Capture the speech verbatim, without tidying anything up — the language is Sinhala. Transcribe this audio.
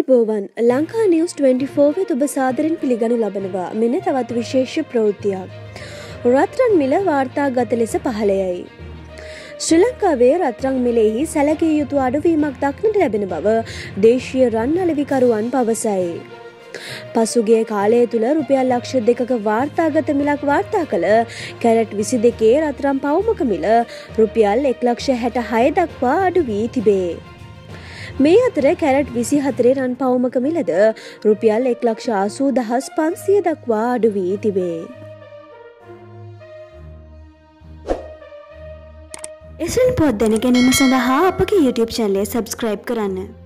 ආයිබෝවන් ලංකා නිවුස් ට්වෙන්ටි ෆෝර් වෙත ඔබ සාදරයෙන් පිළිගනු ලබනවා. මෙන්න තවත් විශේෂ ප්‍රවෘත්තියක්. රත්රන් මිල වාර්තාගත ලෙස පහළයයි. ශ්‍රී ලංකාවේ රත්රන් මිලෙහි සැලකිය යුතු අඩුවීමක් දක්නට ලැබෙන බව දේශීය රන් අලෙවිකරුවන් පවසයි. පසුගිය කාලය තුල රුපියල් ලක්ෂ දෙකක වාර්තාගත මිලක් වාර්තා කළ කැරට් විසි දෙකේ රත්රන් පවුමක මිල රුපියල් එක් ලක්ෂ හැට හය දක්වා අඩු වී තිබේ. මේ අතර කැරට් විසි හතරේ රන් පවුමක මිලද රුපියල් එක් ලක්ෂ අසූ දහස් පන්සිය දක්වා අඩු වී තිබේ. එසෙල් පොත් දැන ගැනීම සඳහා අපගේ YouTube channel එක subscribe කරන්න.